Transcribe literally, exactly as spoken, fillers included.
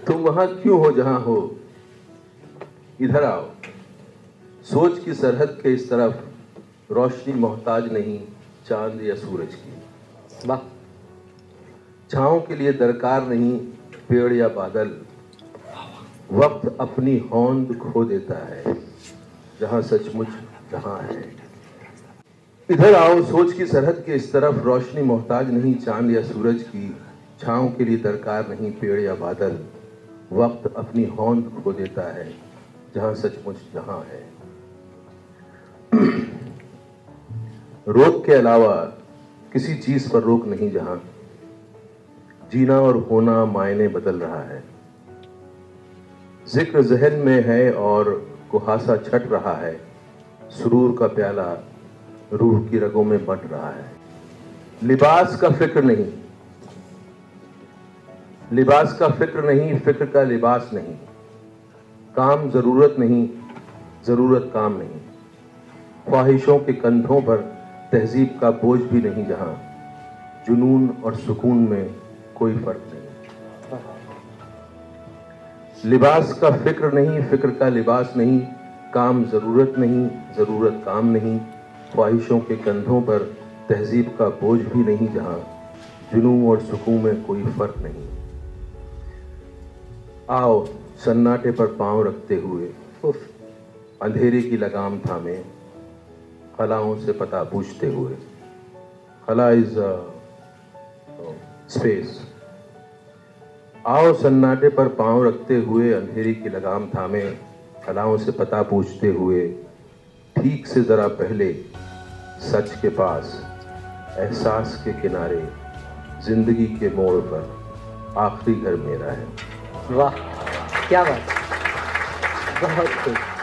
तुम वहां क्यों हो जहां हो, इधर आओ। सोच की सरहद के इस तरफ रोशनी मोहताज नहीं चांद या सूरज की। वाह। छाँव के लिए दरकार नहीं पेड़ या बादल, वक्त अपनी होंद खो देता है जहां सचमुच जहां है। इधर आओ। सोच की सरहद के इस तरफ रोशनी मोहताज नहीं चांद या सूरज की। छाँव के लिए दरकार नहीं पेड़ या बादल, वक्त अपनी होंद खो देता है जहां सचमुच जहां है। रोक के अलावा किसी चीज पर रोक नहीं जहां जीना और होना मायने बदल रहा है। जिक्र जहन में है और कुहासा छट रहा है। सुरूर का प्याला रूह की रगों में बट रहा है। लिबास का फिक्र नहीं, लिबास का फिक्र नहीं, फिक्र का लिबास नहीं। काम जरूरत नहीं, जरूरत काम नहीं। ख्वाहिशों के कंधों पर तहजीब का बोझ भी नहीं जहां जुनून और सुकून में कोई फर्क नहीं। लिबास का फिक्र नहीं, फिक्र का लिबास नहीं। काम जरूरत नहीं, जरूरत काम नहीं। ख्वाहिशों के कंधों पर तहजीब का बोझ भी नहीं जहां जुनून और सुकून में कोई फर्क नहीं। आओ सन्नाटे पर पांव रखते हुए अंधेरे की लगाम थामे, खलाओं से पता पूछते हुए। खला इज स्पेस। आओ सन्नाटे पर पांव रखते हुए अंधेरे की लगाम थामे, खलाओं से पता पूछते हुए। ठीक से जरा पहले सच के पास, एहसास के किनारे, जिंदगी के मोड़ पर आखिरी घर मेरा है। वाह, क्या बात, बहुत खूब।